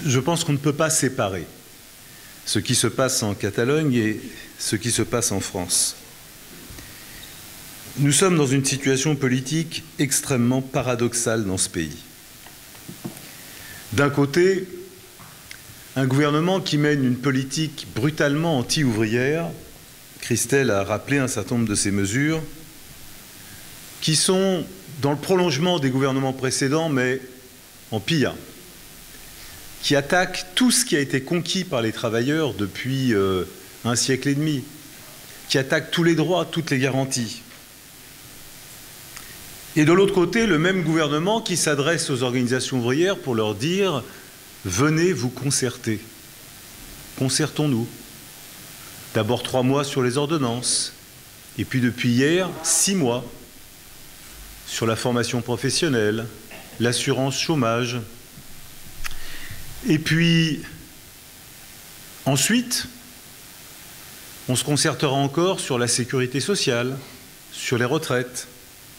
je pense qu'on ne peut pas séparer ce qui se passe en Catalogne et ce qui se passe en France. Nous sommes dans une situation politique extrêmement paradoxale dans ce pays. D'un côté, un gouvernement qui mène une politique brutalement anti-ouvrière, Christelle a rappelé un certain nombre de ces mesures, qui sont dans le prolongement des gouvernements précédents, mais en pire, qui attaquent tout ce qui a été conquis par les travailleurs depuis un siècle et demi, qui attaquent tous les droits, toutes les garanties. Et de l'autre côté, le même gouvernement qui s'adresse aux organisations ouvrières pour leur dire « Venez vous concerter, concertons-nous ». D'abord 3 mois sur les ordonnances, et puis depuis hier, 6 mois sur la formation professionnelle, l'assurance chômage. Et puis, ensuite, on se concertera encore sur la sécurité sociale, sur les retraites.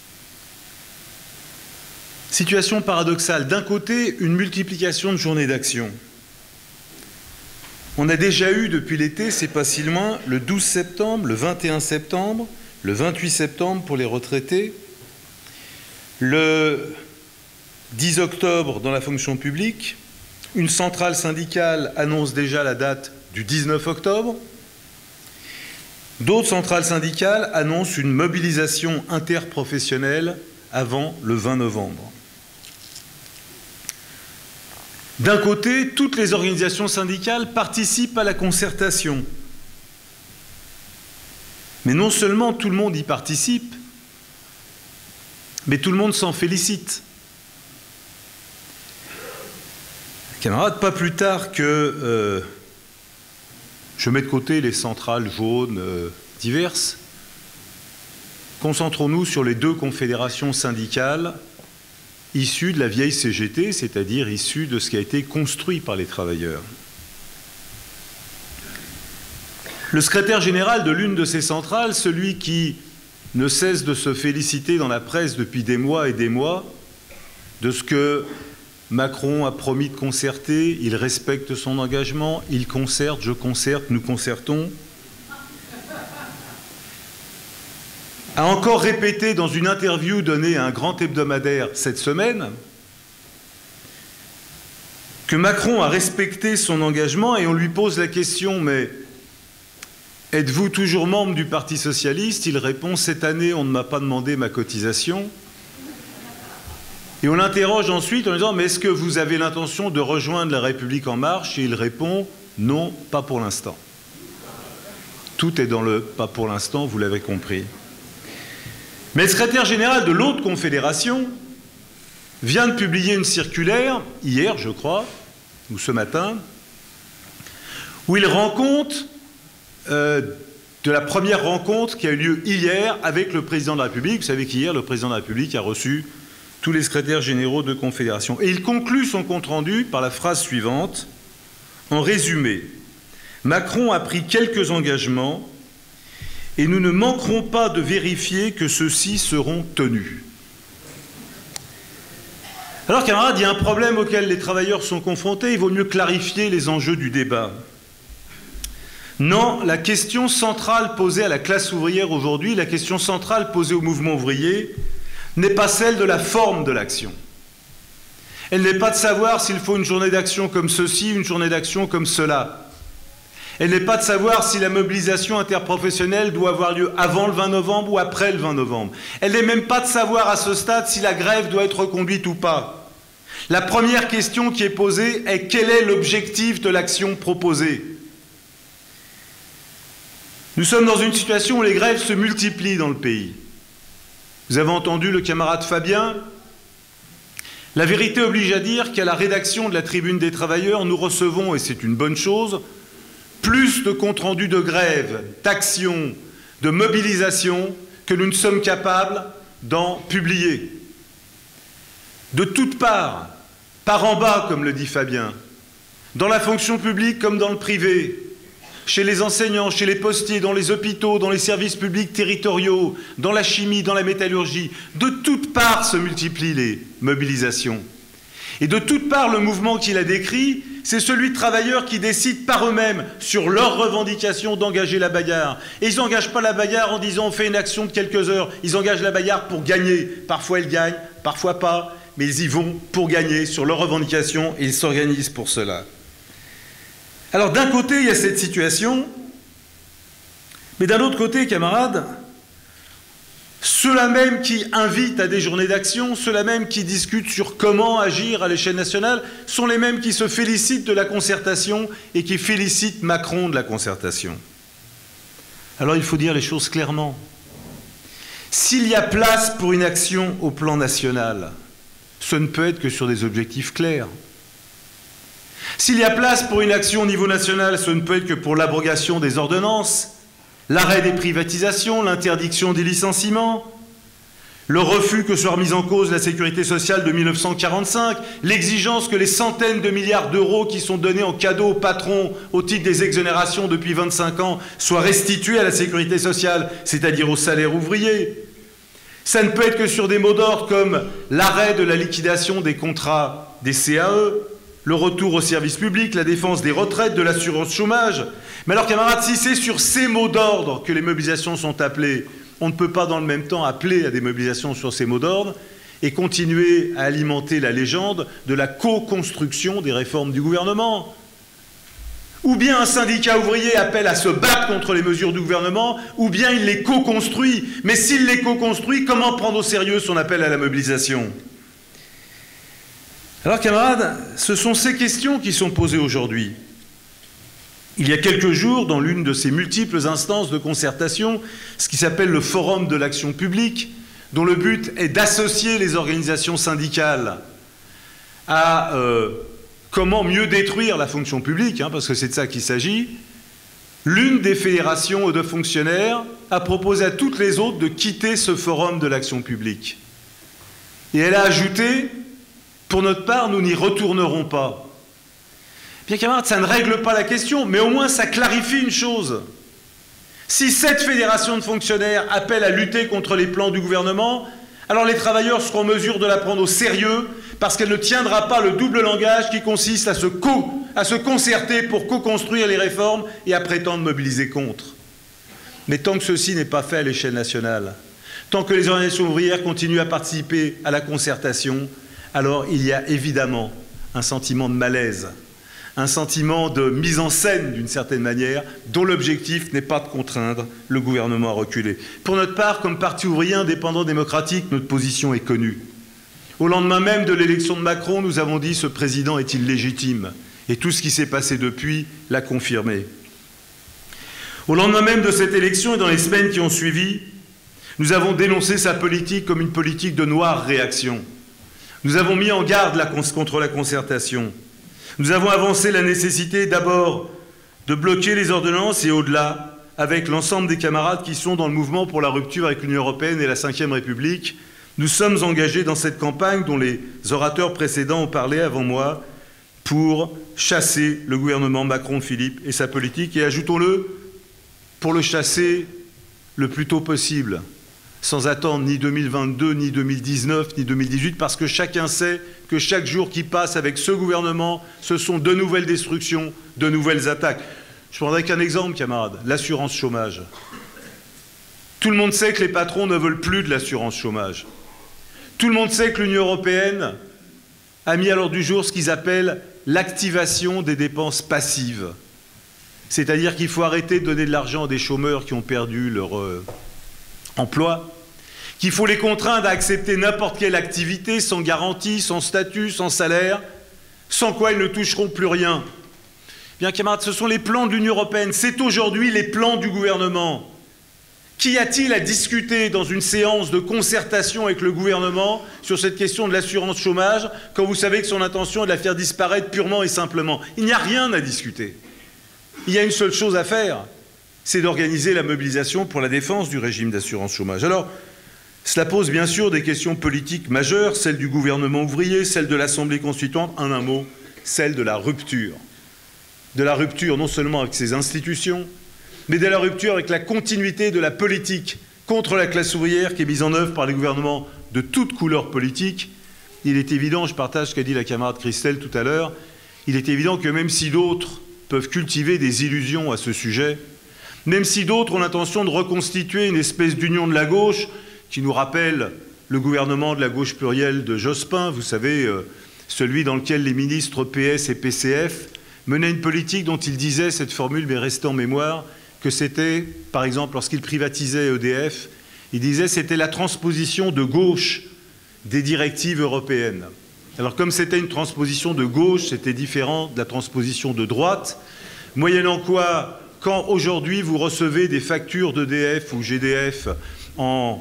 Situation paradoxale. D'un côté, une multiplication de journées d'action. On a déjà eu depuis l'été, c'est pas si loin, le 12 septembre, le 21 septembre, le 28 septembre pour les retraités, le 10 octobre dans la fonction publique, une centrale syndicale annonce déjà la date du 19 octobre, d'autres centrales syndicales annoncent une mobilisation interprofessionnelle avant le 20 novembre. D'un côté, toutes les organisations syndicales participent à la concertation. Mais non seulement tout le monde y participe, mais tout le monde s'en félicite. Camarades, pas plus tard que je mets de côté les centrales jaunes diverses, concentrons-nous sur les 2 confédérations syndicales issues de la vieille CGT, c'est-à-dire issues de ce qui a été construit par les travailleurs. Le secrétaire général de l'une de ces centrales, celui qui ne cesse de se féliciter dans la presse depuis des mois et des mois de ce que Macron a promis de concerter, il respecte son engagement, il concerte, je concerte, nous concertons, a encore répété dans une interview donnée à un grand hebdomadaire cette semaine que Macron a respecté son engagement et on lui pose la question « Mais êtes-vous toujours membre du Parti socialiste ?» Il répond « Cette année, on ne m'a pas demandé ma cotisation. » Et on l'interroge ensuite en lui disant « Mais est-ce que vous avez l'intention de rejoindre la République en marche ?» Et il répond « Non, pas pour l'instant. » Tout est dans le « pas pour l'instant », vous l'avez compris. Mais le secrétaire général de l'autre confédération vient de publier une circulaire, hier je crois, ou ce matin, où il rend compte de la première rencontre qui a eu lieu hier avec le président de la République. Vous savez qu'hier, le président de la République a reçu tous les secrétaires généraux de confédération. Et il conclut son compte-rendu par la phrase suivante. En résumé, Macron a pris quelques engagements et nous ne manquerons pas de vérifier que ceux-ci seront tenus. Alors, camarades, il y a un problème auquel les travailleurs sont confrontés. Il vaut mieux clarifier les enjeux du débat. Non, la question centrale posée à la classe ouvrière aujourd'hui, la question centrale posée au mouvement ouvrier, n'est pas celle de la forme de l'action. Elle n'est pas de savoir s'il faut une journée d'action comme ceci, une journée d'action comme cela. Elle n'est pas de savoir si la mobilisation interprofessionnelle doit avoir lieu avant le 20 novembre ou après le 20 novembre. Elle n'est même pas de savoir à ce stade si la grève doit être reconduite ou pas. La première question qui est posée est quel est l'objectif de l'action proposée ? Nous sommes dans une situation où les grèves se multiplient dans le pays. Vous avez entendu le camarade Fabien ? La vérité oblige à dire qu'à la rédaction de la Tribune des travailleurs, nous recevons, et c'est une bonne chose, plus de comptes rendus de grève, d'action, de mobilisation que nous ne sommes capables d'en publier. De toutes parts, par en bas, comme le dit Fabien, dans la fonction publique comme dans le privé, chez les enseignants, chez les postiers, dans les hôpitaux, dans les services publics territoriaux, dans la chimie, dans la métallurgie, de toutes parts se multiplient les mobilisations. Et de toutes parts, le mouvement qu'il a décrit, c'est celui de travailleurs qui décident par eux-mêmes, sur leurs revendications, d'engager la bagarre. Et ils n'engagent pas la bagarre en disant on fait une action de quelques heures. Ils engagent la bagarre pour gagner. Parfois ils gagnent, parfois pas, mais ils y vont pour gagner sur leurs revendications et ils s'organisent pour cela. Alors d'un côté, il y a cette situation, mais d'un autre côté, camarades, ceux-là même qui invitent à des journées d'action, ceux-là même qui discutent sur comment agir à l'échelle nationale, sont les mêmes qui se félicitent de la concertation et qui félicitent Macron de la concertation. Alors il faut dire les choses clairement. S'il y a place pour une action au plan national, ce ne peut être que sur des objectifs clairs. S'il y a place pour une action au niveau national, ce ne peut être que pour l'abrogation des ordonnances, l'arrêt des privatisations, l'interdiction des licenciements, le refus que soit remise en cause la sécurité sociale de 1945, l'exigence que les centaines de milliards d'euros qui sont donnés en cadeau aux patrons au titre des exonérations depuis 25 ans soient restitués à la sécurité sociale, c'est-à-dire aux salaires ouvriers. Ça ne peut être que sur des mots d'ordre comme l'arrêt de la liquidation des contrats des CAE, le retour au service public, la défense des retraites, de l'assurance chômage. Mais alors, camarades, si c'est sur ces mots d'ordre que les mobilisations sont appelées, on ne peut pas dans le même temps appeler à des mobilisations sur ces mots d'ordre et continuer à alimenter la légende de la co-construction des réformes du gouvernement. Ou bien un syndicat ouvrier appelle à se battre contre les mesures du gouvernement, ou bien il les co-construit. Mais s'il les co-construit, comment prendre au sérieux son appel à la mobilisation ? Alors, camarades, ce sont ces questions qui sont posées aujourd'hui. Il y a quelques jours, dans l'une de ces multiples instances de concertation, ce qui s'appelle le Forum de l'action publique, dont le but est d'associer les organisations syndicales à comment mieux détruire la fonction publique, parce que c'est de ça qu'il s'agit, l'une des fédérations de fonctionnaires a proposé à toutes les autres de quitter ce Forum de l'action publique. Et elle a ajouté: pour notre part, nous n'y retournerons pas. Bien, camarades, ça ne règle pas la question, mais au moins ça clarifie une chose. Si cette fédération de fonctionnaires appelle à lutter contre les plans du gouvernement, alors les travailleurs seront en mesure de la prendre au sérieux, parce qu'elle ne tiendra pas le double langage qui consiste à se concerter pour co-construire les réformes et à prétendre mobiliser contre. Mais tant que ceci n'est pas fait à l'échelle nationale, tant que les organisations ouvrières continuent à participer à la concertation, alors il y a évidemment un sentiment de malaise, un sentiment de mise en scène d'une certaine manière, dont l'objectif n'est pas de contraindre le gouvernement à reculer. Pour notre part, comme parti ouvrier indépendant démocratique, notre position est connue. Au lendemain même de l'élection de Macron, nous avons dit: ce président est illégitime. Et tout ce qui s'est passé depuis l'a confirmé. Au lendemain même de cette élection et dans les semaines qui ont suivi, nous avons dénoncé sa politique comme une politique de noire réaction. Nous avons mis en garde contre la concertation. Nous avons avancé la nécessité d'abord de bloquer les ordonnances et au-delà, avec l'ensemble des camarades qui sont dans le mouvement pour la rupture avec l'Union européenne et la Ve République, nous sommes engagés dans cette campagne dont les orateurs précédents ont parlé avant moi pour chasser le gouvernement Macron-Philippe et sa politique, et ajoutons-le, pour le chasser le plus tôt possible, sans attendre ni 2022, ni 2019, ni 2018, parce que chacun sait que chaque jour qui passe avec ce gouvernement, ce sont de nouvelles destructions, de nouvelles attaques. Je prendrai qu'un exemple, camarades, l'assurance chômage. Tout le monde sait que les patrons ne veulent plus de l'assurance chômage. Tout le monde sait que l'Union européenne a mis à l'ordre du jour ce qu'ils appellent l'activation des dépenses passives. C'est-à-dire qu'il faut arrêter de donner de l'argent à des chômeurs qui ont perdu leur emploi, qu'il faut les contraindre à accepter n'importe quelle activité sans garantie, sans statut, sans salaire, sans quoi ils ne toucheront plus rien. Bien, camarades, ce sont les plans de l'Union européenne, c'est aujourd'hui les plans du gouvernement. Qu'y a-t-il à discuter dans une séance de concertation avec le gouvernement sur cette question de l'assurance chômage, quand vous savez que son intention est de la faire disparaître purement et simplement? Il n'y a rien à discuter. Il y a une seule chose à faire, c'est d'organiser la mobilisation pour la défense du régime d'assurance chômage. Alors, cela pose bien sûr des questions politiques majeures, celles du gouvernement ouvrier, celles de l'Assemblée constituante, en un mot, celle de la rupture. De la rupture non seulement avec ses institutions, mais de la rupture avec la continuité de la politique contre la classe ouvrière qui est mise en œuvre par les gouvernements de toutes couleurs politiques. Il est évident, je partage ce qu'a dit la camarade Christelle tout à l'heure, il est évident que même si d'autres peuvent cultiver des illusions à ce sujet, même si d'autres ont l'intention de reconstituer une espèce d'union de la gauche qui nous rappelle le gouvernement de la gauche plurielle de Jospin, vous savez, celui dans lequel les ministres PS et PCF menaient une politique dont ils disaient, cette formule m'est restée en mémoire, que c'était, par exemple, lorsqu'ils privatisaient EDF, ils disaient c'était la transposition de gauche des directives européennes. Alors comme c'était une transposition de gauche, c'était différent de la transposition de droite, moyennant quoi, quand aujourd'hui vous recevez des factures d'EDF ou GDF en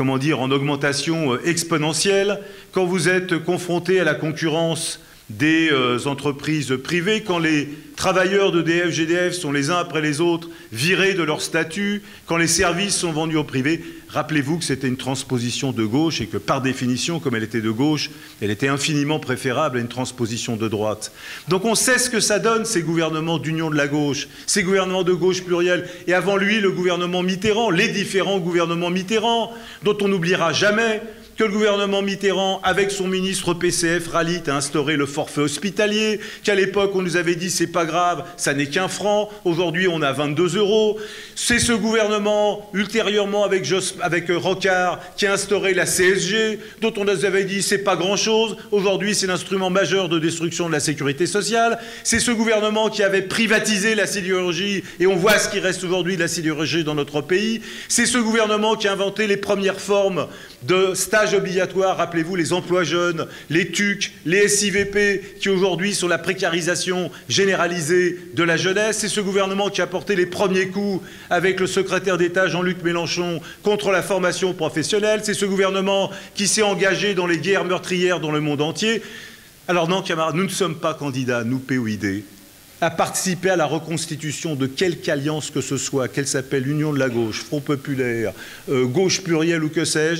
augmentation exponentielle, quand vous êtes confronté à la concurrence des entreprises privées, quand les travailleurs d'EDF, GDF sont les uns après les autres virés de leur statut, quand les services sont vendus au privé, rappelez-vous que c'était une transposition de gauche et que par définition, comme elle était de gauche, elle était infiniment préférable à une transposition de droite. Donc on sait ce que ça donne, ces gouvernements d'union de la gauche, ces gouvernements de gauche plurielle, et avant lui, le gouvernement Mitterrand, les différents gouvernements Mitterrand, dont on n'oubliera jamais que le gouvernement Mitterrand, avec son ministre PCF, Ralit, a instauré le forfait hospitalier, qu'à l'époque, on nous avait dit c'est pas grave, ça n'est qu'un franc, aujourd'hui on a 22 €. C'est ce gouvernement, ultérieurement avec Rocard, qui a instauré la CSG, dont on nous avait dit c'est pas grand-chose, aujourd'hui c'est l'instrument majeur de destruction de la sécurité sociale. C'est ce gouvernement qui avait privatisé la sidérurgie, et on voit ce qui reste aujourd'hui de la sidérurgie dans notre pays. C'est ce gouvernement qui a inventé les premières formes de stages obligatoires, rappelez-vous, les emplois jeunes, les TUC, les SIVP, qui aujourd'hui sont la précarisation généralisée de la jeunesse. C'est ce gouvernement qui a porté les premiers coups avec le secrétaire d'État Jean-Luc Mélenchon contre la formation professionnelle. C'est ce gouvernement qui s'est engagé dans les guerres meurtrières dans le monde entier. Alors non, camarades, nous ne sommes pas candidats, nous, POID, à participer à la reconstitution de quelque alliance que ce soit, qu'elle s'appelle Union de la gauche, Front populaire, gauche plurielle ou que sais-je.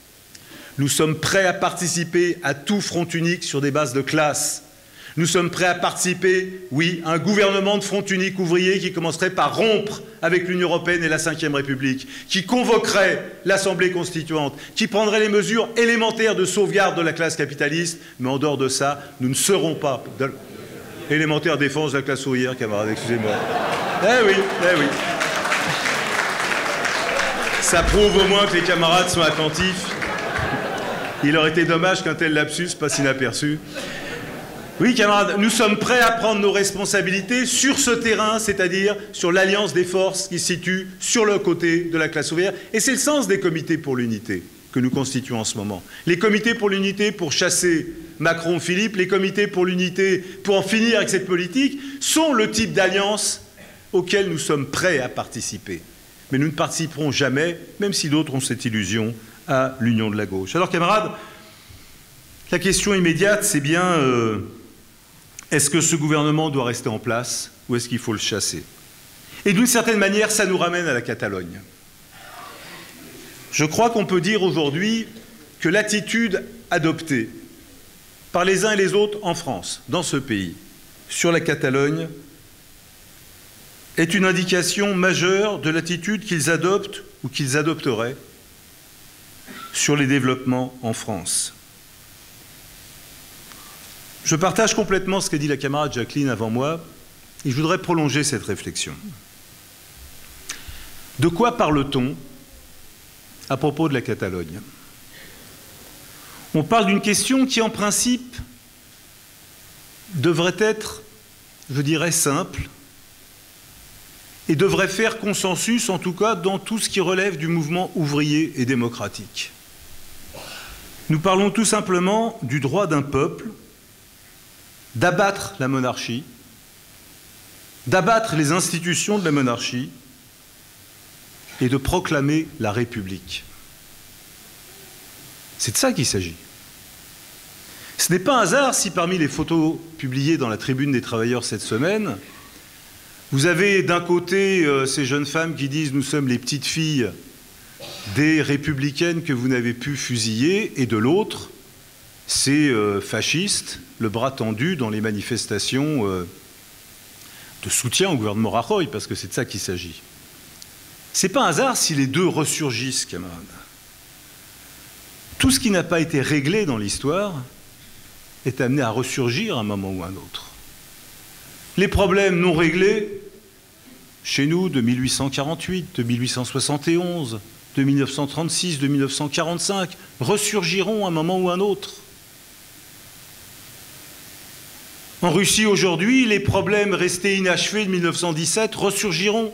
Nous sommes prêts à participer à tout front unique sur des bases de classe. Nous sommes prêts à participer, oui, à un gouvernement de front unique ouvrier qui commencerait par rompre avec l'Union européenne et la Ve République, qui convoquerait l'Assemblée constituante, qui prendrait les mesures élémentaires de sauvegarde de la classe capitaliste. Mais en dehors de ça, nous ne serons pas... Élémentaire défense de la classe ouvrière, camarades, excusez-moi. Eh oui, eh oui. Ça prouve au moins que les camarades sont attentifs. Il aurait été dommage qu'un tel lapsus passe inaperçu. Oui, camarades, nous sommes prêts à prendre nos responsabilités sur ce terrain, c'est-à-dire sur l'alliance des forces qui se situe sur le côté de la classe ouvrière. Et c'est le sens des comités pour l'unité que nous constituons en ce moment. Les comités pour l'unité pour chasser Macron-Philippe, les comités pour l'unité pour en finir avec cette politique, sont le type d'alliance auquel nous sommes prêts à participer. Mais nous ne participerons jamais, même si d'autres ont cette illusion, à l'union de la gauche. Alors, camarades, la question immédiate, c'est bien est-ce que ce gouvernement doit rester en place ou est-ce qu'il faut le chasser? Et d'une certaine manière, ça nous ramène à la Catalogne. Je crois qu'on peut dire aujourd'hui que l'attitude adoptée par les uns et les autres en France, dans ce pays, sur la Catalogne, est une indication majeure de l'attitude qu'ils adoptent ou qu'ils adopteraient sur les développements en France. Je partage complètement ce qu'a dit la camarade Jacqueline avant moi, et je voudrais prolonger cette réflexion. De quoi parle-t-on à propos de la Catalogne? On parle d'une question qui, en principe, devrait être, je dirais, simple, et devrait faire consensus, en tout cas, dans tout ce qui relève du mouvement ouvrier et démocratique. Nous parlons tout simplement du droit d'un peuple d'abattre la monarchie, d'abattre les institutions de la monarchie et de proclamer la République. C'est de ça qu'il s'agit. Ce n'est pas un hasard si parmi les photos publiées dans la Tribune des Travailleurs cette semaine, vous avez d'un côté ces jeunes femmes qui disent « nous sommes les petites filles des républicaines que vous n'avez pu fusiller » et de l'autre, ces fascistes, le bras tendu dans les manifestations de soutien au gouvernement Rajoy, parce que c'est de ça qu'il s'agit. Ce n'est pas un hasard si les deux ressurgissent, camarades. Tout ce qui n'a pas été réglé dans l'histoire est amené à ressurgir à un moment ou à un autre. les problèmes non réglés, chez nous, de 1848, de 1871, de 1936, de 1945, ressurgiront à un moment ou un autre. En Russie aujourd'hui, les problèmes restés inachevés de 1917 ressurgiront.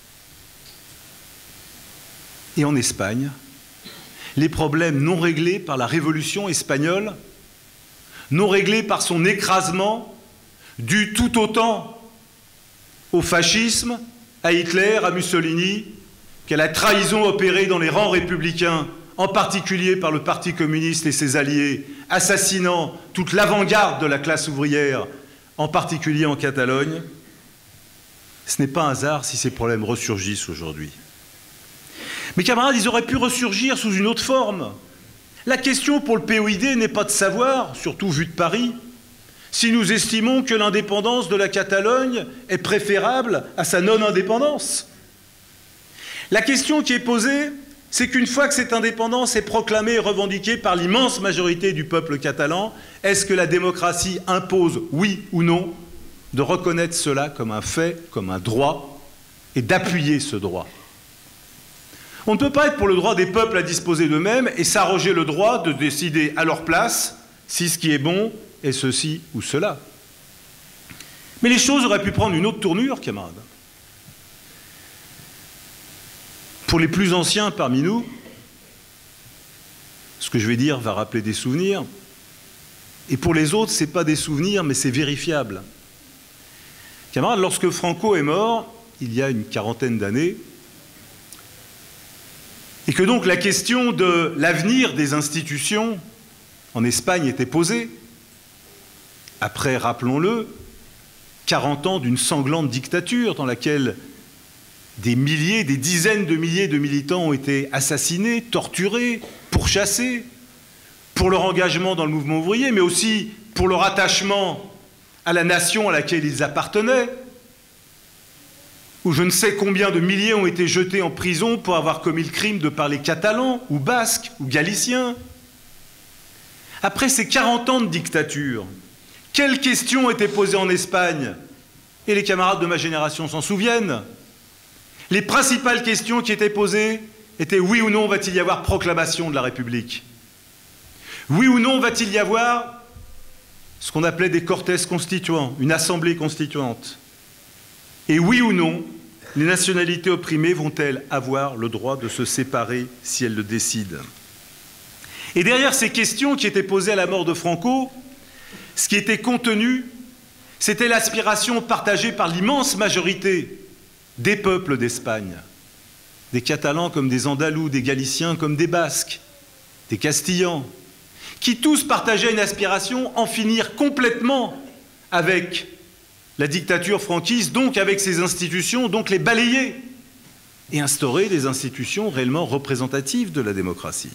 Et en Espagne, les problèmes non réglés par la Révolution espagnole, non réglés par son écrasement, dû tout autant au fascisme, à Hitler, à Mussolini, qu'à la trahison opérée dans les rangs républicains, en particulier par le Parti communiste et ses alliés, assassinant toute l'avant-garde de la classe ouvrière, en particulier en Catalogne, ce n'est pas un hasard si ces problèmes ressurgissent aujourd'hui. Mes camarades, ils auraient pu ressurgir sous une autre forme. La question pour le POID n'est pas de savoir, surtout vu de Paris, si nous estimons que l'indépendance de la Catalogne est préférable à sa non-indépendance. La question qui est posée, c'est qu'une fois que cette indépendance est proclamée et revendiquée par l'immense majorité du peuple catalan, est-ce que la démocratie impose, oui ou non, de reconnaître cela comme un fait, comme un droit, et d'appuyer ce droit? On ne peut pas être pour le droit des peuples à disposer d'eux-mêmes et s'arroger le droit de décider à leur place si ce qui est bon est ceci ou cela. Mais les choses auraient pu prendre une autre tournure, camarades. Pour les plus anciens parmi nous, ce que je vais dire va rappeler des souvenirs. Et pour les autres, ce n'est pas des souvenirs, mais c'est vérifiable. Camarades, lorsque Franco est mort, il y a une quarantaine d'années, et que donc la question de l'avenir des institutions en Espagne était posée, après, rappelons-le, 40 ans d'une sanglante dictature dans laquelle des milliers, des dizaines de milliers de militants ont été assassinés, torturés, pourchassés, pour leur engagement dans le mouvement ouvrier, mais aussi pour leur attachement à la nation à laquelle ils appartenaient, où je ne sais combien de milliers ont été jetés en prison pour avoir commis le crime de parler catalan, ou basque, ou galicien. Après ces 40 ans de dictature, quelles questions étaient posées en Espagne? Et les camarades de ma génération s'en souviennent. Les principales questions qui étaient posées étaient: oui ou non va-t-il y avoir proclamation de la République? Oui ou non va-t-il y avoir ce qu'on appelait des cortes constituants, une assemblée constituante? Et oui ou non, les nationalités opprimées vont-elles avoir le droit de se séparer si elles le décident? Et derrière ces questions qui étaient posées à la mort de Franco, ce qui était contenu, c'était l'aspiration partagée par l'immense majorité des peuples d'Espagne, des Catalans comme des Andalous, des Galiciens comme des Basques, des Castillans, qui tous partageaient une aspiration en finir complètement avec la dictature franquiste, donc avec ses institutions, donc les balayer et instaurer des institutions réellement représentatives de la démocratie.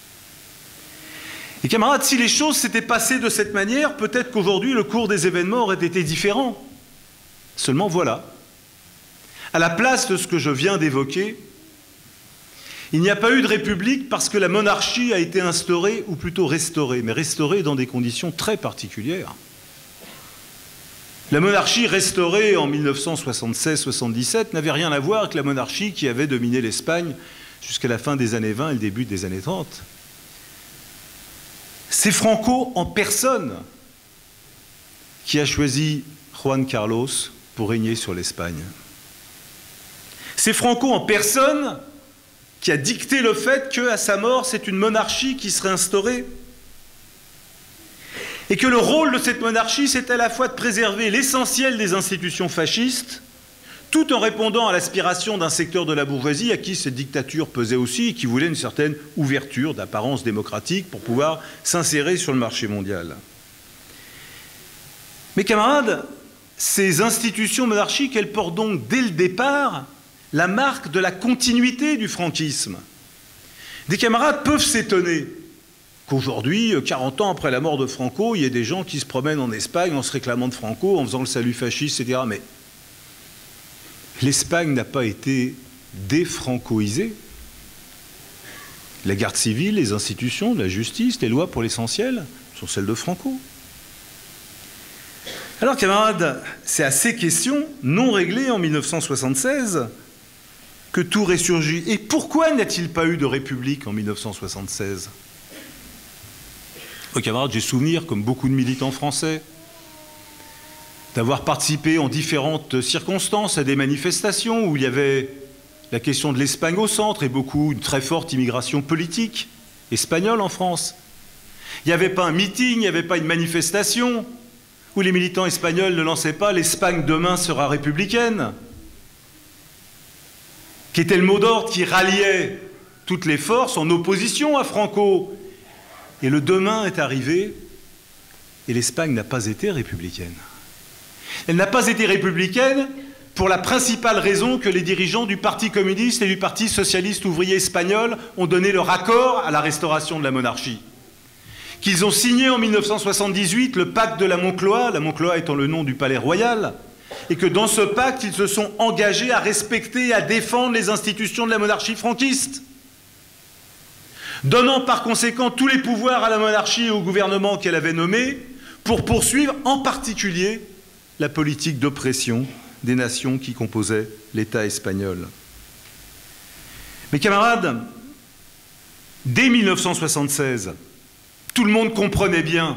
Et camarades, si les choses s'étaient passées de cette manière, peut-être qu'aujourd'hui le cours des événements aurait été différent. Seulement voilà, à la place de ce que je viens d'évoquer, il n'y a pas eu de république parce que la monarchie a été instaurée, ou plutôt restaurée, mais restaurée dans des conditions très particulières. La monarchie restaurée en 1976-77 n'avait rien à voir avec la monarchie qui avait dominé l'Espagne jusqu'à la fin des années 20 et le début des années 30. C'est Franco en personne qui a choisi Juan Carlos pour régner sur l'Espagne. C'est Franco en personne qui a dicté le fait qu'à sa mort, c'est une monarchie qui serait instaurée. Et que le rôle de cette monarchie, c'est à la fois de préserver l'essentiel des institutions fascistes, tout en répondant à l'aspiration d'un secteur de la bourgeoisie à qui cette dictature pesait aussi et qui voulait une certaine ouverture d'apparence démocratique pour pouvoir s'insérer sur le marché mondial. Mes camarades, ces institutions monarchiques, elles portent donc dès le départ la marque de la continuité du franquisme. Des camarades peuvent s'étonner qu'aujourd'hui, 40 ans après la mort de Franco, il y ait des gens qui se promènent en Espagne en se réclamant de Franco, en faisant le salut fasciste, etc. Mais l'Espagne n'a pas été défrancoisée. La garde civile, les institutions, la justice, les lois pour l'essentiel sont celles de Franco. Alors, camarades, c'est à ces questions non réglées en 1976 que tout ressurgit. Et pourquoi n'y a-t-il pas eu de république en 1976 ? Camarades, j'ai souvenir, comme beaucoup de militants français, d'avoir participé en différentes circonstances à des manifestations où il y avait la question de l'Espagne au centre et une très forte immigration politique espagnole en France. Il n'y avait pas un meeting, il n'y avait pas une manifestation où les militants espagnols ne lançaient pas « l'Espagne demain sera républicaine », qui était le mot d'ordre qui ralliait toutes les forces en opposition à Franco. Et le demain est arrivé et l'Espagne n'a pas été républicaine. Elle n'a pas été républicaine pour la principale raison que les dirigeants du Parti communiste et du Parti socialiste ouvrier espagnol ont donné leur accord à la restauration de la monarchie. Qu'ils ont signé en 1978 le pacte de la Moncloa étant le nom du palais royal, et que dans ce pacte, ils se sont engagés à respecter et à défendre les institutions de la monarchie franquiste, donnant par conséquent tous les pouvoirs à la monarchie et au gouvernement qu'elle avait nommé pour poursuivre en particulier la politique d'oppression des nations qui composaient l'État espagnol. Mes camarades, dès 1976, tout le monde comprenait bien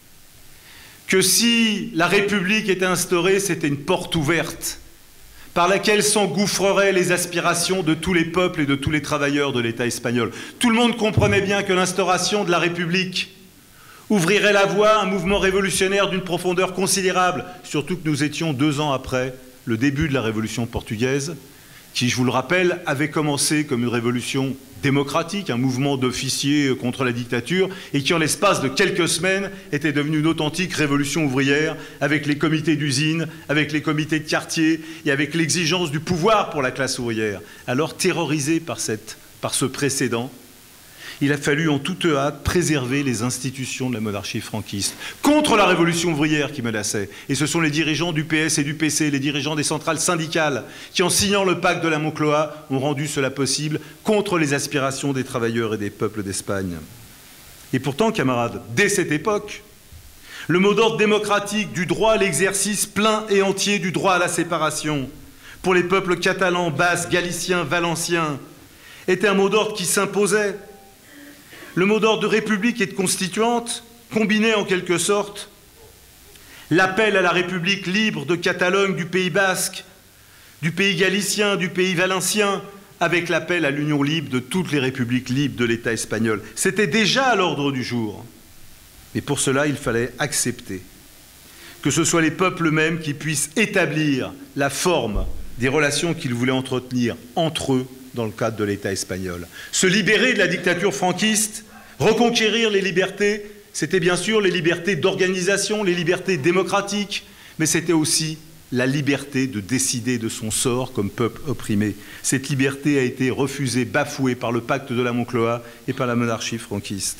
que si la République était instaurée, c'était une porte ouverte par laquelle s'engouffreraient les aspirations de tous les peuples et de tous les travailleurs de l'État espagnol. Tout le monde comprenait bien que l'instauration de la République ouvrirait la voie à un mouvement révolutionnaire d'une profondeur considérable, surtout que nous étions 2 ans après le début de la Révolution portugaise, qui, je vous le rappelle, avait commencé comme une révolution démocratique, un mouvement d'officiers contre la dictature, et qui, en l'espace de quelques semaines, était devenu une authentique révolution ouvrière, avec les comités d'usine, avec les comités de quartier, et avec l'exigence du pouvoir pour la classe ouvrière. Alors, terrorisé par ce précédent, il a fallu en toute hâte préserver les institutions de la monarchie franquiste contre la révolution ouvrière qui menaçait. Et ce sont les dirigeants du PS et du PC, les dirigeants des centrales syndicales, qui, en signant le pacte de la Moncloa, ont rendu cela possible contre les aspirations des travailleurs et des peuples d'Espagne. Et pourtant, camarades, dès cette époque, le mot d'ordre démocratique du droit à l'exercice plein et entier du droit à la séparation pour les peuples catalans, basques, galiciens, valenciens était un mot d'ordre qui s'imposait. Le mot d'ordre de république et de constituante combinait en quelque sorte l'appel à la République libre de Catalogne, du Pays basque, du Pays galicien, du Pays valencien, avec l'appel à l'union libre de toutes les républiques libres de l'État espagnol. C'était déjà à l'ordre du jour. Mais pour cela, il fallait accepter que ce soit les peuples eux-mêmes qui puissent établir la forme des relations qu'ils voulaient entretenir entre eux dans le cadre de l'État espagnol. Se libérer de la dictature franquiste, reconquérir les libertés, c'était bien sûr les libertés d'organisation, les libertés démocratiques, mais c'était aussi la liberté de décider de son sort comme peuple opprimé. Cette liberté a été refusée, bafouée par le pacte de la Moncloa et par la monarchie franquiste.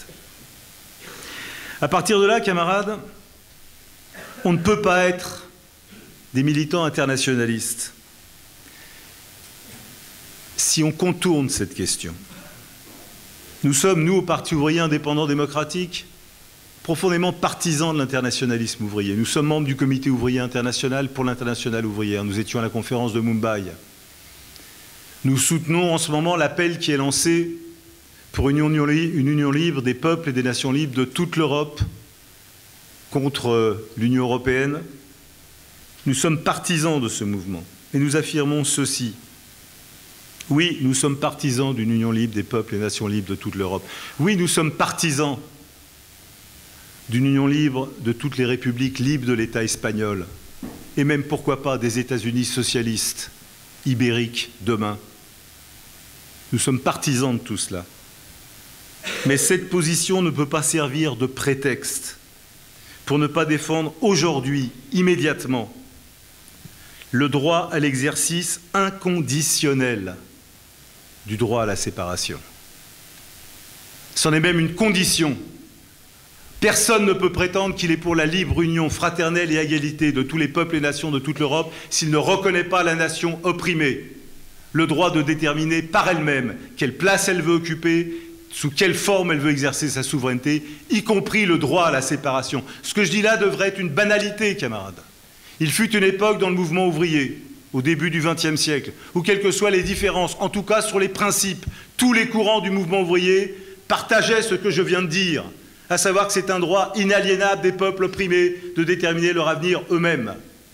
À partir de là, camarades, on ne peut pas être des militants internationalistes si on contourne cette question. Nous sommes, nous, au Parti ouvrier indépendant démocratique, profondément partisans de l'internationalisme ouvrier. Nous sommes membres du Comité ouvrier international pour l'internationale ouvrière. Nous étions à la conférence de Mumbai. Nous soutenons en ce moment l'appel qui est lancé pour une union libre des peuples et des nations libres de toute l'Europe contre l'Union européenne. Nous sommes partisans de ce mouvement et nous affirmons ceci. Oui, nous sommes partisans d'une union libre des peuples et nations libres de toute l'Europe. Oui, nous sommes partisans d'une union libre de toutes les républiques libres de l'État espagnol, et même, pourquoi pas, des États-Unis socialistes, ibériques, demain. Nous sommes partisans de tout cela. Mais cette position ne peut pas servir de prétexte pour ne pas défendre aujourd'hui, immédiatement, le droit à l'exercice inconditionnel du droit à la séparation. C'en est même une condition. Personne ne peut prétendre qu'il est pour la libre union fraternelle et à égalité de tous les peuples et nations de toute l'Europe s'il ne reconnaît pas à la nation opprimée le droit de déterminer par elle-même quelle place elle veut occuper, sous quelle forme elle veut exercer sa souveraineté, y compris le droit à la séparation. Ce que je dis là devrait être une banalité, camarades. Il fut une époque dans le mouvement ouvrier, au début du XXe siècle, où quelles que soient les différences, en tout cas sur les principes, tous les courants du mouvement ouvrier partageaient ce que je viens de dire, à savoir que c'est un droit inaliénable des peuples opprimés de déterminer leur avenir eux-mêmes.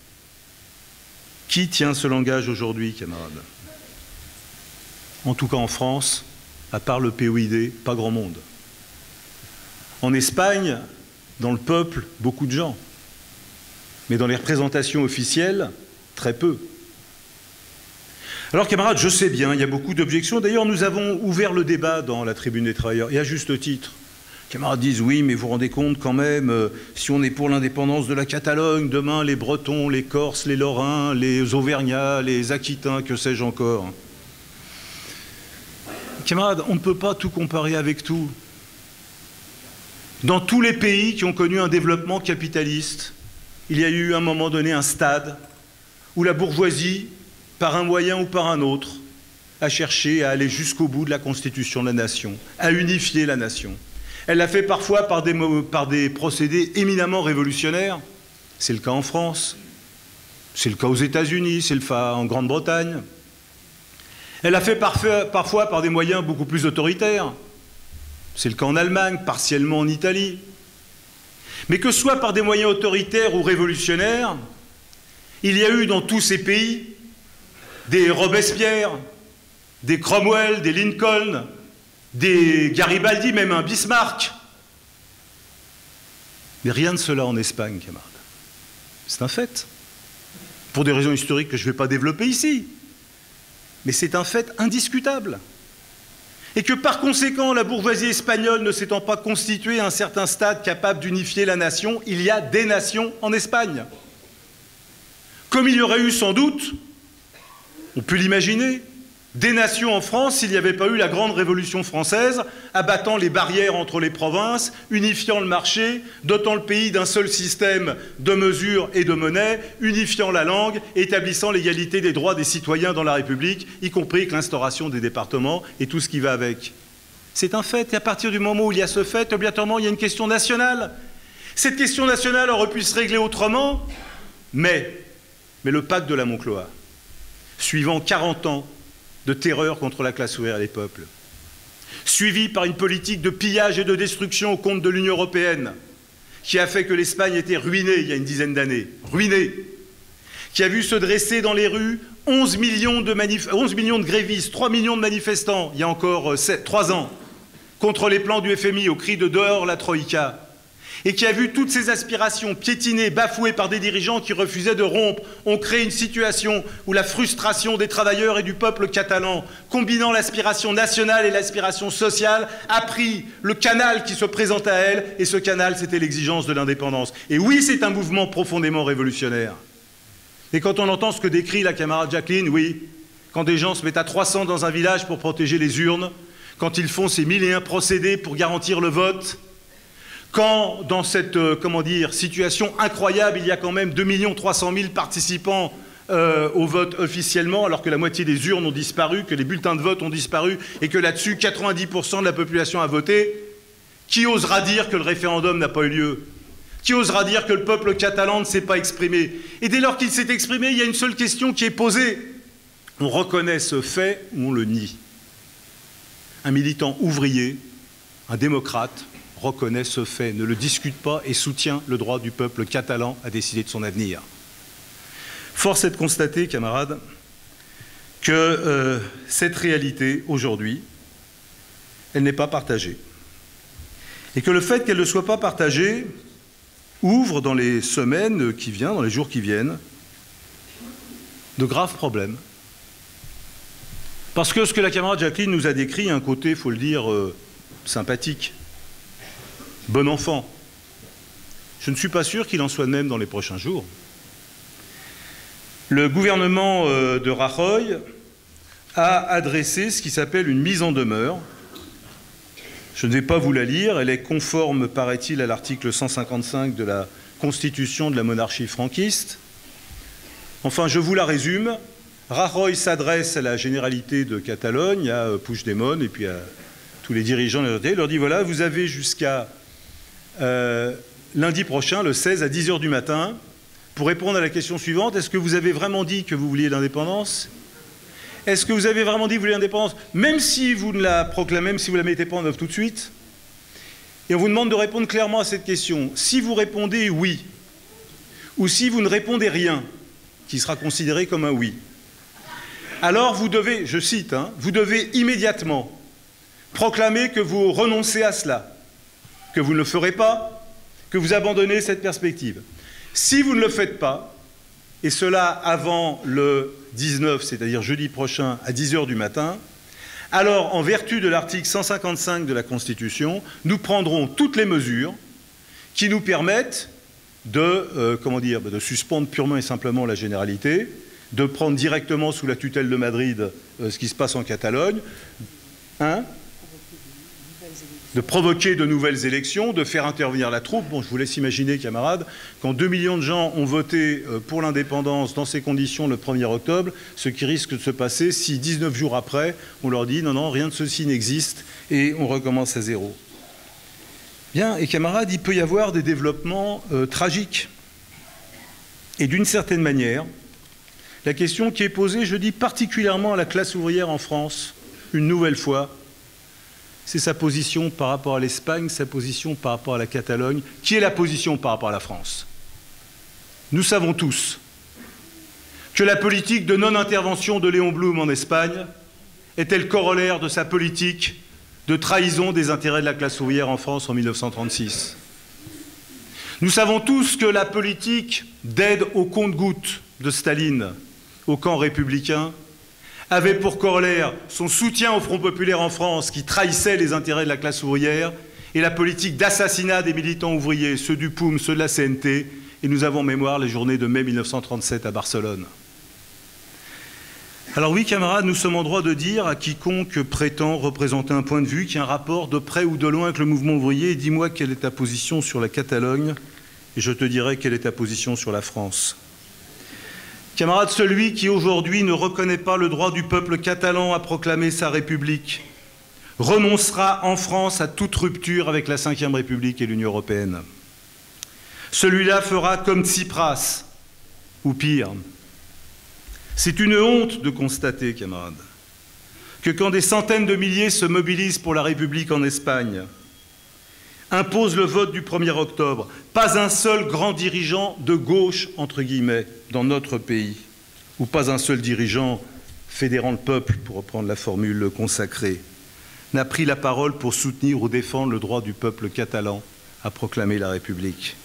Qui tient ce langage aujourd'hui, camarades? En tout cas en France, à part le POID, pas grand monde. En Espagne, dans le peuple, beaucoup de gens. Mais dans les représentations officielles, très peu. Alors, camarades, je sais bien, il y a beaucoup d'objections. D'ailleurs, nous avons ouvert le débat dans la Tribune des Travailleurs, et à juste titre. Les camarades disent, oui, mais vous vous rendez compte quand même, si on est pour l'indépendance de la Catalogne, demain, les Bretons, les Corses, les Lorrains, les Auvergnats, les Aquitains, que sais-je encore. Camarades, on ne peut pas tout comparer avec tout. Dans tous les pays qui ont connu un développement capitaliste, il y a eu à un moment donné un stade où la bourgeoisie, par un moyen ou par un autre, a cherché à aller jusqu'au bout de la constitution de la nation, à unifier la nation. Elle l'a fait parfois par des procédés éminemment révolutionnaires. C'est le cas en France, c'est le cas aux États-Unis, c'est le cas en Grande-Bretagne. Elle l'a fait parfois par des moyens beaucoup plus autoritaires. C'est le cas en Allemagne, partiellement en Italie. Mais que ce soit par des moyens autoritaires ou révolutionnaires, il y a eu dans tous ces pays des Robespierre, des Cromwell, des Lincoln, des Garibaldi, même un Bismarck. Mais rien de cela en Espagne, camarades. C'est un fait. Pour des raisons historiques que je ne vais pas développer ici. Mais c'est un fait indiscutable. Et que par conséquent, la bourgeoisie espagnole ne s'étant pas constituée à un certain stade capable d'unifier la nation, il y a des nations en Espagne. Comme il y aurait eu sans doute, on peut l'imaginer, des nations en France s'il n'y avait pas eu la grande révolution française, abattant les barrières entre les provinces, unifiant le marché, dotant le pays d'un seul système de mesures et de monnaie, unifiant la langue, établissant l'égalité des droits des citoyens dans la République, y compris avec l'instauration des départements et tout ce qui va avec. C'est un fait, et à partir du moment où il y a ce fait, obligatoirement il y a une question nationale. Cette question nationale aurait pu se régler autrement, mais le pacte de la Moncloa, suivant 40 ans de terreur contre la classe ouvrière et les peuples, suivi par une politique de pillage et de destruction au compte de l'Union européenne, qui a fait que l'Espagne était ruinée il y a une dizaine d'années, ruinée, qui a vu se dresser dans les rues 11 millions de grévistes, 3 millions de manifestants, il y a encore 3 ans, contre les plans du FMI au cri de dehors la Troïka, et qui a vu toutes ces aspirations piétinées, bafouées par des dirigeants qui refusaient de rompre, ont créé une situation où la frustration des travailleurs et du peuple catalan, combinant l'aspiration nationale et l'aspiration sociale, a pris le canal qui se présente à elle, et ce canal, c'était l'exigence de l'indépendance. Et oui, c'est un mouvement profondément révolutionnaire. Et quand on entend ce que décrit la camarade Jacqueline, oui, quand des gens se mettent à 300 dans un village pour protéger les urnes, quand ils font ces 1001 procédés pour garantir le vote, quand, dans cette situation incroyable, il y a quand même 2 300 000 participants au vote officiellement, alors que la moitié des urnes ont disparu, que les bulletins de vote ont disparu, et que là-dessus, 90% de la population a voté, qui osera dire que le référendum n'a pas eu lieu? Qui osera dire que le peuple catalan ne s'est pas exprimé? Et dès lors qu'il s'est exprimé, il y a une seule question qui est posée. On reconnaît ce fait ou on le nie? Un militant ouvrier, un démocrate, reconnaît ce fait, ne le discute pas et soutient le droit du peuple catalan à décider de son avenir. Force est de constater, camarades, que cette réalité, aujourd'hui, elle n'est pas partagée. Et que le fait qu'elle ne soit pas partagée ouvre dans les semaines qui viennent, dans les jours qui viennent, de graves problèmes. Parce que ce que la camarade Jacqueline nous a décrit a un côté, il faut le dire, sympathique. Bon enfant. Je ne suis pas sûr qu'il en soit de même dans les prochains jours. Le gouvernement de Rajoy a adressé ce qui s'appelle une mise en demeure. Je ne vais pas vous la lire, elle est conforme, paraît-il, à l'article 155 de la Constitution de la monarchie franquiste. Enfin, je vous la résume. Rajoy s'adresse à la généralité de Catalogne, à Puigdemont et puis à tous les dirigeants de la société, leur dit voilà, vous avez jusqu'à lundi prochain, le 16 à 10 h du matin, pour répondre à la question suivante, est-ce que vous avez vraiment dit que vous vouliez l'indépendance? Est-ce que vous avez vraiment dit que vous vouliez l'indépendance, même si vous ne la proclamez, même si vous ne la mettez pas en œuvre tout de suite? Et on vous demande de répondre clairement à cette question. Si vous répondez oui, ou si vous ne répondez rien, qui sera considéré comme un oui, alors vous devez, je cite, hein, vous devez immédiatement proclamer que vous renoncez à cela, que vous ne le ferez pas, que vous abandonnez cette perspective. Si vous ne le faites pas, et cela avant le 19, c'est-à-dire jeudi prochain à 10 h du matin, alors en vertu de l'article 155 de la Constitution, nous prendrons toutes les mesures qui nous permettent de, de suspendre purement et simplement la généralité, de prendre directement sous la tutelle de Madrid ce qui se passe en Catalogne, hein, de provoquer de nouvelles élections, de faire intervenir la troupe. Bon, je vous laisse imaginer, camarades, quand 2 millions de gens ont voté pour l'indépendance dans ces conditions le 1er octobre, ce qui risque de se passer si 19 jours après, on leur dit « non, non, rien de ceci n'existe » et on recommence à zéro. Bien, et camarades, il peut y avoir des développements tragiques. Et d'une certaine manière, la question qui est posée, je dis particulièrement à la classe ouvrière en France, une nouvelle fois, c'est sa position par rapport à l'Espagne, sa position par rapport à la Catalogne, qui est la position par rapport à la France. Nous savons tous que la politique de non-intervention de Léon Blum en Espagne était le corollaire de sa politique de trahison des intérêts de la classe ouvrière en France en 1936. Nous savons tous que la politique d'aide au compte-gouttes de Staline au camp républicain avait pour corollaire son soutien au Front populaire en France qui trahissait les intérêts de la classe ouvrière et la politique d'assassinat des militants ouvriers, ceux du POUM, ceux de la CNT, et nous avons en mémoire les journées de mai 1937 à Barcelone. Alors oui, camarades, nous sommes en droit de dire à quiconque prétend représenter un point de vue qui a un rapport de près ou de loin avec le mouvement ouvrier, dis-moi quelle est ta position sur la Catalogne, et je te dirai quelle est ta position sur la France. Camarades, celui qui aujourd'hui ne reconnaît pas le droit du peuple catalan à proclamer sa République renoncera en France à toute rupture avec la Ve République et l'Union européenne. Celui-là fera comme Tsipras, ou pire. C'est une honte de constater, camarades, que quand des centaines de milliers se mobilisent pour la République en Espagne, imposent le vote du 1er octobre, pas un seul grand dirigeant de gauche, entre guillemets, dans notre pays, ou pas un seul dirigeant fédérant le peuple, pour reprendre la formule consacrée, n'a pris la parole pour soutenir ou défendre le droit du peuple catalan à proclamer la République.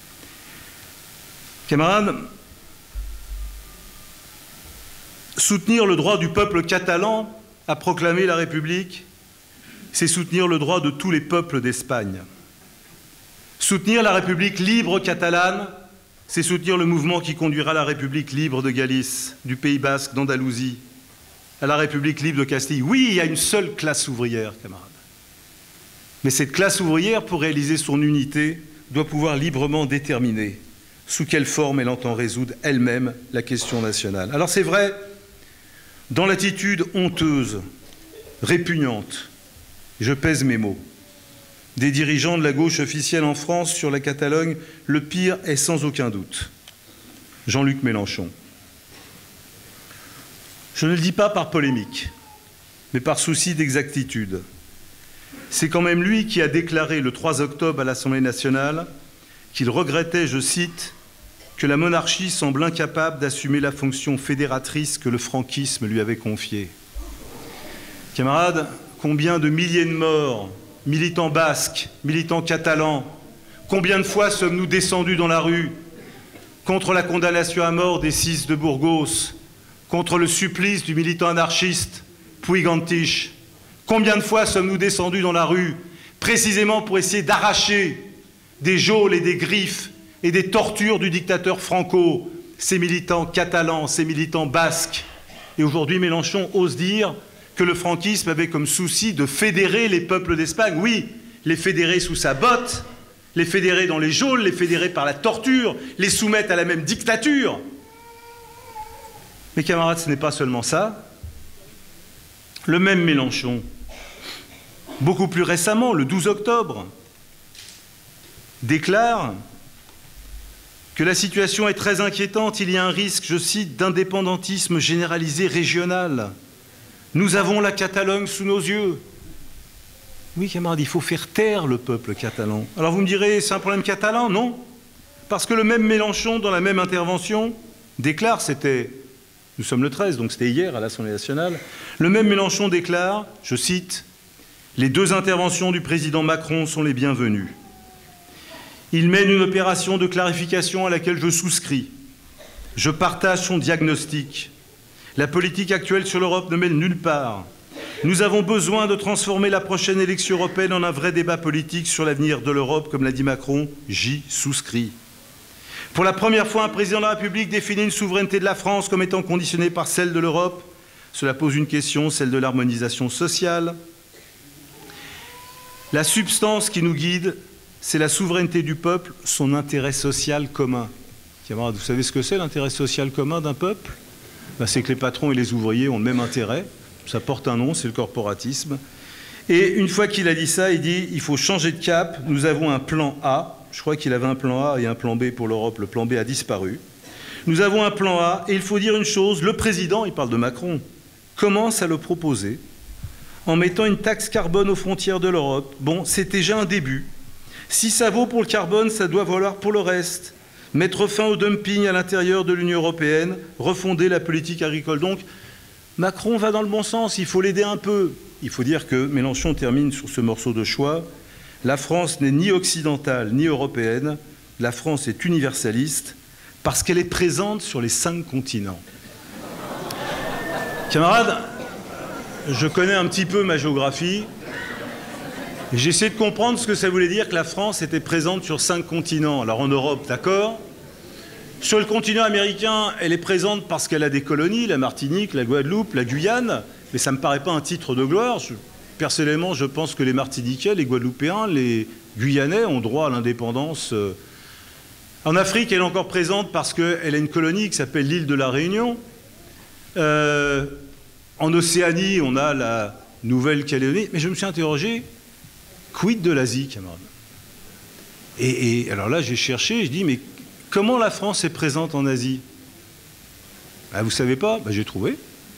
Camarades, soutenir le droit du peuple catalan à proclamer la République, c'est soutenir le droit de tous les peuples d'Espagne. Soutenir la République libre catalane, c'est soutenir le mouvement qui conduira à la République libre de Galice, du Pays basque, d'Andalousie, à la République libre de Castille. Oui, il y a une seule classe ouvrière, camarades. Mais cette classe ouvrière, pour réaliser son unité, doit pouvoir librement déterminer sous quelle forme elle entend résoudre elle-même la question nationale. Alors c'est vrai, dans l'attitude honteuse, répugnante, je pèse mes mots, des dirigeants de la gauche officielle en France sur la Catalogne, le pire est sans aucun doute Jean-Luc Mélenchon. Je ne le dis pas par polémique, mais par souci d'exactitude. C'est quand même lui qui a déclaré le 3 octobre à l'Assemblée nationale qu'il regrettait, je cite, que la monarchie semble incapable d'assumer la fonction fédératrice que le franquisme lui avait confiée. Camarades, combien de milliers de morts, militants basques, militants catalans, combien de fois sommes-nous descendus dans la rue contre la condamnation à mort des 6 de Burgos, contre le supplice du militant anarchiste Puig-Antich? Combien de fois sommes-nous descendus dans la rue précisément pour essayer d'arracher des geôles et des griffes et des tortures du dictateur Franco, ces militants catalans, ces militants basques? Et aujourd'hui, Mélenchon ose dire que le franquisme avait comme souci de fédérer les peuples d'Espagne. Oui, les fédérer sous sa botte, les fédérer dans les geôles, les fédérer par la torture, les soumettre à la même dictature. Mes camarades, ce n'est pas seulement ça. Le même Mélenchon, beaucoup plus récemment, le 12 octobre, déclare que la situation est très inquiétante, il y a un risque, je cite, d'indépendantisme généralisé régional. Nous avons la Catalogne sous nos yeux. Oui, camarades, il faut faire taire le peuple catalan. Alors vous me direz, c'est un problème catalan? Non. Parce que le même Mélenchon, dans la même intervention, déclare, nous sommes le 13, donc c'était hier à l'Assemblée nationale, le même Mélenchon déclare, je cite, « Les deux interventions du président Macron sont les bienvenues. Il mène une opération de clarification à laquelle je souscris. Je partage son diagnostic. La politique actuelle sur l'Europe ne mène nulle part. Nous avons besoin de transformer la prochaine élection européenne en un vrai débat politique sur l'avenir de l'Europe, comme l'a dit Macron, j'y souscris. Pour la première fois, un président de la République définit une souveraineté de la France comme étant conditionnée par celle de l'Europe. Cela pose une question, celle de l'harmonisation sociale. La substance qui nous guide, c'est la souveraineté du peuple, son intérêt social commun. Camarades, vous savez ce que c'est l'intérêt social commun d'un peuple? C'est que les patrons et les ouvriers ont le même intérêt. Ça porte un nom, c'est le corporatisme. Et une fois qu'il a dit ça, il dit il faut changer de cap. Nous avons un plan A. Je crois qu'il avait un plan A et un plan B pour l'Europe. Le plan B a disparu. Nous avons un plan A et il faut dire une chose. Le président, il parle de Macron, commence à le proposer en mettant une taxe carbone aux frontières de l'Europe. Bon, c'est déjà un début. Si ça vaut pour le carbone, ça doit valoir pour le reste. Mettre fin au dumping à l'intérieur de l'Union européenne, refonder la politique agricole. Donc, Macron va dans le bon sens, il faut l'aider un peu. Il faut dire que Mélenchon termine sur ce morceau de choix. La France n'est ni occidentale ni européenne. La France est universaliste parce qu'elle est présente sur les 5 continents. Camarades, je connais un petit peu ma géographie. J'essaie de comprendre ce que ça voulait dire que la France était présente sur 5 continents. Alors en Europe, d'accord. Sur le continent américain, elle est présente parce qu'elle a des colonies, la Martinique, la Guadeloupe, la Guyane. Mais ça ne me paraît pas un titre de gloire. Personnellement, je pense que les Martiniquais, les Guadeloupéens, les Guyanais ont droit à l'indépendance. En Afrique, elle est encore présente parce qu'elle a une colonie qui s'appelle l'île de la Réunion. En Océanie, on a la Nouvelle-Calédonie. Mais je me suis interrogé, quid de l'Asie, camarades? Et alors là, j'ai cherché, je dis, mais comment la France est présente en Asie? Vous ne savez pas? J'ai trouvé.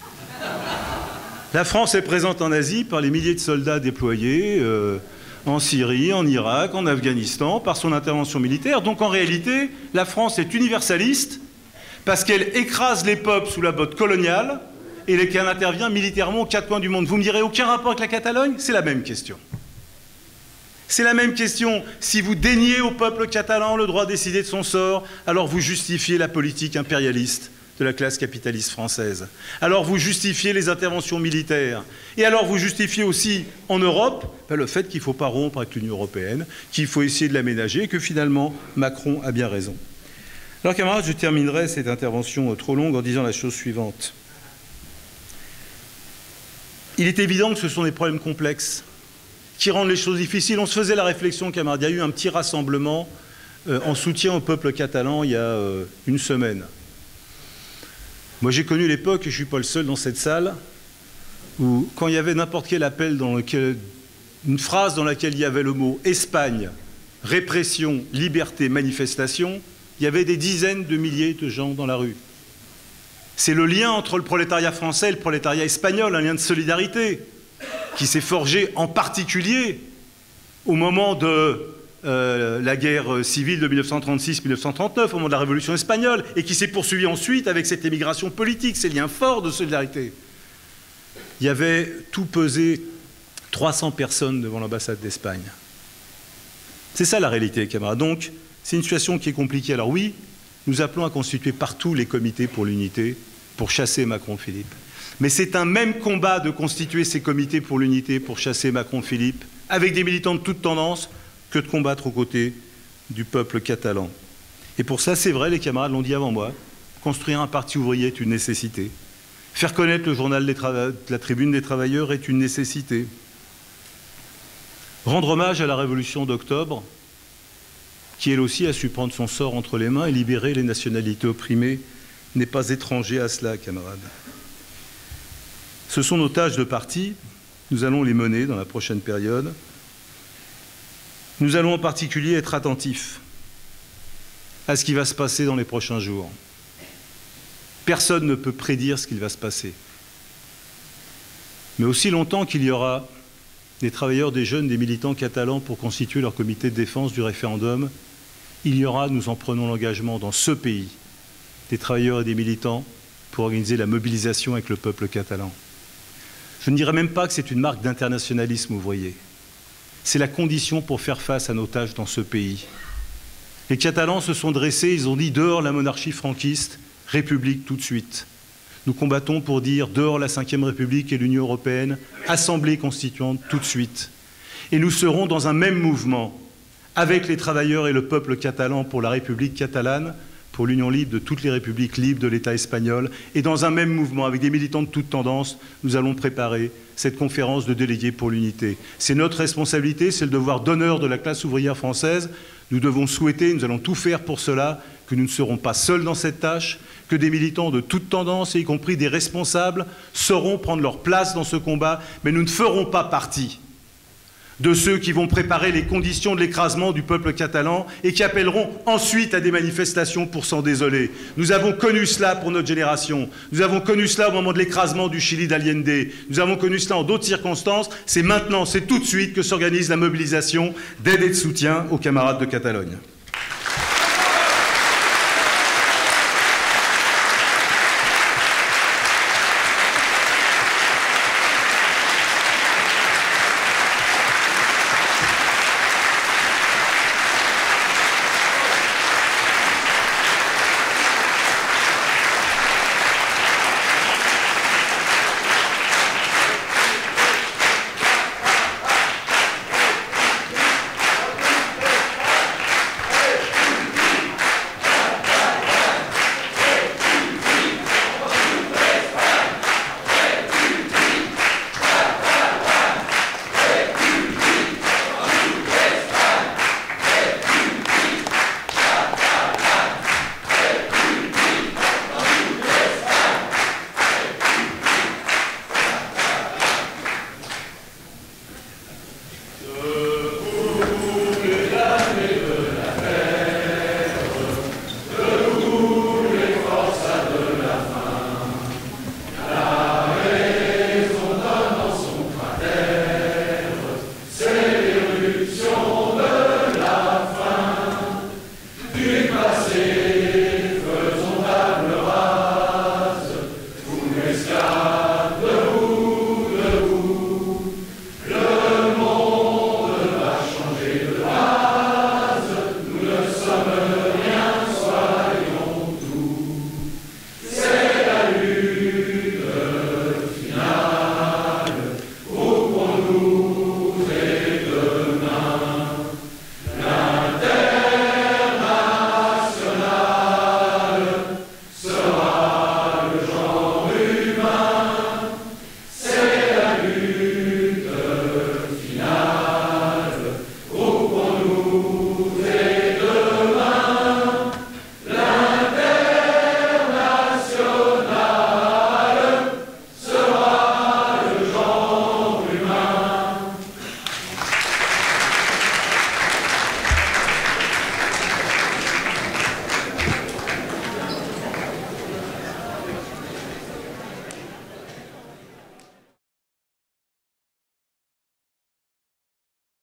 La France est présente en Asie par les milliers de soldats déployés en Syrie, en Irak, en Afghanistan, par son intervention militaire. Donc en réalité, la France est universaliste parce qu'elle écrase les peuples sous la botte coloniale et qu'elle intervient militairement aux 4 coins du monde. Vous me direz, aucun rapport avec la Catalogne? C'est la même question. C'est la même question. Si vous déniez au peuple catalan le droit de décider de son sort, alors vous justifiez la politique impérialiste de la classe capitaliste française. Alors vous justifiez les interventions militaires. Et alors vous justifiez aussi, en Europe, le fait qu'il ne faut pas rompre avec l'Union européenne, qu'il faut essayer de l'aménager, et que finalement, Macron a bien raison. Alors camarades, je terminerai cette intervention trop longue en disant la chose suivante. Il est évident que ce sont des problèmes complexes qui rendent les choses difficiles. On se faisait la réflexion, camarades. Il y a eu un petit rassemblement en soutien au peuple catalan il y a une semaine. Moi, j'ai connu l'époque, et je ne suis pas le seul dans cette salle, où quand il y avait n'importe quel appel, une phrase dans laquelle il y avait le mot « Espagne, répression, liberté, manifestation », il y avait des dizaines de milliers de gens dans la rue. C'est le lien entre le prolétariat français et le prolétariat espagnol, un lien de solidarité, qui s'est forgé en particulier au moment de la guerre civile de 1936-1939, au moment de la Révolution espagnole, et qui s'est poursuivi ensuite avec cette émigration politique, ces liens forts de solidarité. Il y avait tout pesé 300 personnes devant l'ambassade d'Espagne. C'est ça la réalité, camarades. Donc, c'est une situation qui est compliquée. Alors oui, nous appelons à constituer partout les comités pour l'unité, pour chasser Macron-Philippe. Mais c'est un même combat de constituer ces comités pour l'unité, pour chasser Macron-Philippe, avec des militants de toutes tendances, que de combattre aux côtés du peuple catalan. Et pour ça, c'est vrai, les camarades l'ont dit avant moi, construire un parti ouvrier est une nécessité. Faire connaître le journal de la Tribune des Travailleurs est une nécessité. Rendre hommage à la Révolution d'octobre, qui elle aussi a su prendre son sort entre les mains et libérer les nationalités opprimées, n'est pas étranger à cela, camarades. Ce sont nos tâches de parti, nous allons les mener dans la prochaine période. Nous allons en particulier être attentifs à ce qui va se passer dans les prochains jours. Personne ne peut prédire ce qu'il va se passer. Mais aussi longtemps qu'il y aura des travailleurs, des jeunes, des militants catalans pour constituer leur comité de défense du référendum, il y aura, nous en prenons l'engagement dans ce pays, des travailleurs et des militants pour organiser la mobilisation avec le peuple catalan. Je ne dirais même pas que c'est une marque d'internationalisme ouvrier. C'est la condition pour faire face à nos tâches dans ce pays. Les Catalans se sont dressés, ils ont dit dehors la monarchie franquiste, République tout de suite. Nous combattons pour dire dehors la Ve République et l'Union européenne, Assemblée constituante tout de suite. Et nous serons dans un même mouvement avec les travailleurs et le peuple catalan pour la République catalane, pour l'union libre de toutes les républiques libres de l'État espagnol, et dans un même mouvement avec des militants de toutes tendances, nous allons préparer cette conférence de délégués pour l'unité. C'est notre responsabilité, c'est le devoir d'honneur de la classe ouvrière française. Nous devons souhaiter, nous allons tout faire pour cela, que nous ne serons pas seuls dans cette tâche, que des militants de toutes tendances, y compris des responsables, sauront prendre leur place dans ce combat, mais nous ne ferons pas partie de ceux qui vont préparer les conditions de l'écrasement du peuple catalan et qui appelleront ensuite à des manifestations pour s'en désoler. Nous avons connu cela pour notre génération. Nous avons connu cela au moment de l'écrasement du Chili d'Allende. Nous avons connu cela en d'autres circonstances. C'est maintenant, c'est tout de suite que s'organise la mobilisation d'aide et de soutien aux camarades de Catalogne.